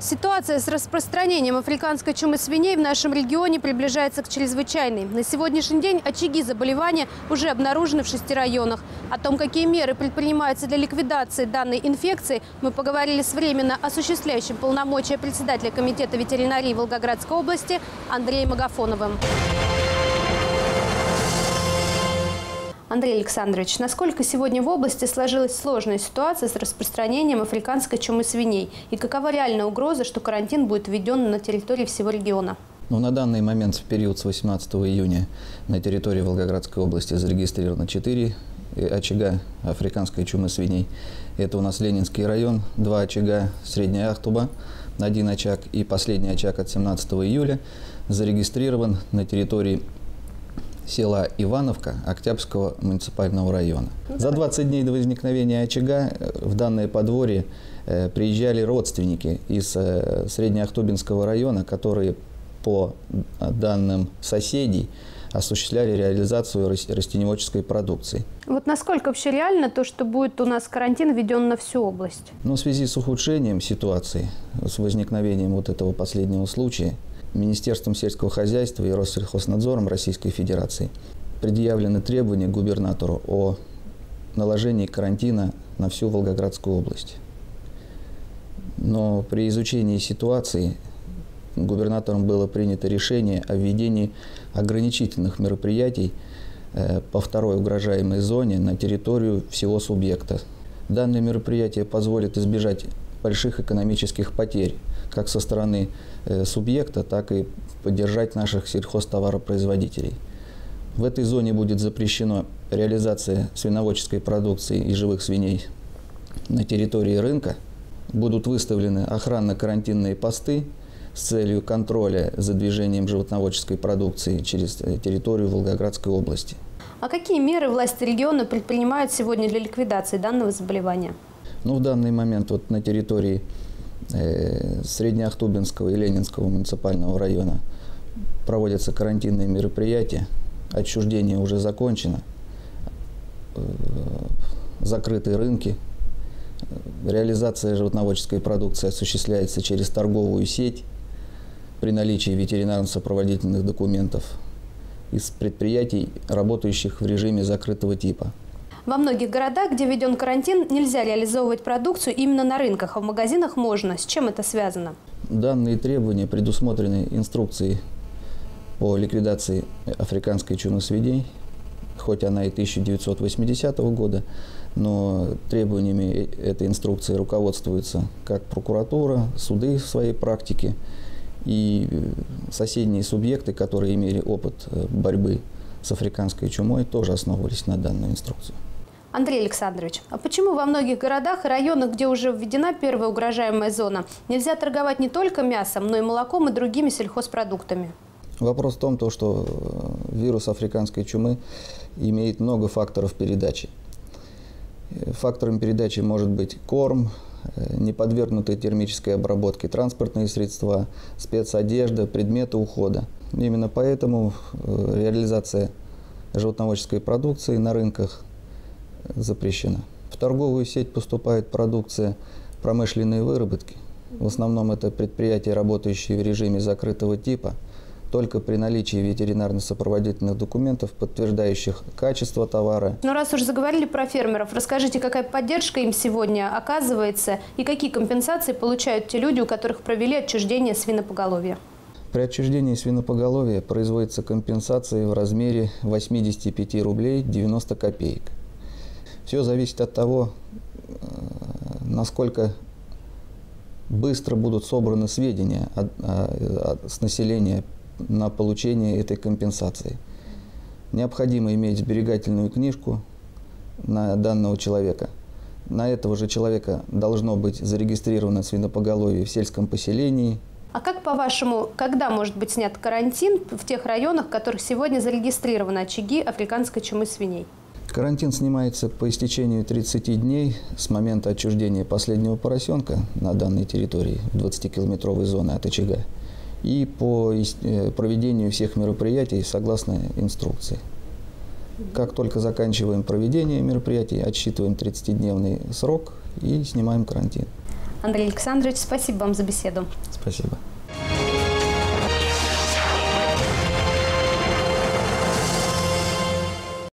Ситуация с распространением африканской чумы свиней в нашем регионе приближается к чрезвычайной. На сегодняшний день очаги заболевания уже обнаружены в 6 районах. О том, какие меры предпринимаются для ликвидации данной инфекции, мы поговорили с временно осуществляющим полномочия председателя комитета ветеринарии Волгоградской области Андреем Агафоновым. Андрей Александрович, насколько сегодня в области сложилась сложная ситуация с распространением африканской чумы свиней? И какова реальная угроза, что карантин будет введен на территории всего региона? На данный момент, в период с 18 июня, на территории Волгоградской области зарегистрировано 4 очага африканской чумы свиней. Это у нас Ленинский район, 2 очага, Средняя Ахтуба, 1 очаг и последний очаг от 17 июля зарегистрирован на территории села Ивановка Октябрьского муниципального района. За 20 дней до возникновения очага в данное подворье приезжали родственники из Среднеахтубинского района, которые по данным соседей осуществляли реализацию растениеводческой продукции. Вот насколько вообще реально то, что будет у нас карантин введен на всю область? В связи с ухудшением ситуации, с возникновением вот этого последнего случая, Министерством сельского хозяйства и Россельхознадзором Российской Федерации предъявлены требования губернатору о наложении карантина на всю Волгоградскую область. Но при изучении ситуации губернатором было принято решение о введении ограничительных мероприятий по второй угрожаемой зоне на территорию всего субъекта. Данное мероприятие позволит избежать больших экономических потерь как со стороны субъекта, так и поддержать наших сельхозтоваропроизводителей. В этой зоне будет запрещена реализация свиноводческой продукции и живых свиней на территории рынка. Будут выставлены охранно-карантинные посты с целью контроля за движением животноводческой продукции через территорию Волгоградской области. А какие меры власти региона предпринимают сегодня для ликвидации данного заболевания? В данный момент на территории Среднеахтубинского и Ленинского муниципального района проводятся карантинные мероприятия. Отчуждение уже закончено. Закрыты рынки. Реализация животноводческой продукции осуществляется через торговую сеть при наличии ветеринарно-сопроводительных документов из предприятий, работающих в режиме закрытого типа. Во многих городах, где введен карантин, нельзя реализовывать продукцию именно на рынках, а в магазинах можно. С чем это связано? Данные требования предусмотрены инструкцией по ликвидации африканской чумы свиней, хоть она и 1980 года, но требованиями этой инструкции руководствуется как прокуратура, суды в своей практике и соседние субъекты, которые имели опыт борьбы с африканской чумой, тоже основывались на данную инструкцию. Андрей Александрович, а почему во многих городах и районах, где уже введена первая угрожаемая зона, нельзя торговать не только мясом, но и молоком и другими сельхозпродуктами? Вопрос в том, что вирус африканской чумы имеет много факторов передачи. Фактором передачи может быть корм, неподвергнутые термической обработке транспортные средства, спецодежда, предметы ухода. Именно поэтому реализация животноводческой продукции на рынках запрещена. В торговую сеть поступает продукция промышленной выработки. В основном это предприятия, работающие в режиме закрытого типа. Только при наличии ветеринарно-сопроводительных документов, подтверждающих качество товара. Но раз уж заговорили про фермеров, расскажите, какая поддержка им сегодня оказывается и какие компенсации получают те люди, у которых провели отчуждение свинопоголовья? При отчуждении свинопоголовья производится компенсация в размере 85 рублей 90 копеек. Все зависит от того, насколько быстро будут собраны сведения с населения на получение этой компенсации. Необходимо иметь сберегательную книжку на данного человека. На этого же человека должно быть зарегистрировано свинопоголовье в сельском поселении. А как, по-вашему, когда может быть снят карантин в тех районах, в которых сегодня зарегистрированы очаги африканской чумы свиней? Карантин снимается по истечению 30 дней с момента отчуждения последнего поросенка на данной территории, в 20-километровой зоне от очага, и по проведению всех мероприятий согласно инструкции. Как только заканчиваем проведение мероприятий, отсчитываем 30-дневный срок и снимаем карантин. Андрей Александрович, спасибо вам за беседу. Спасибо.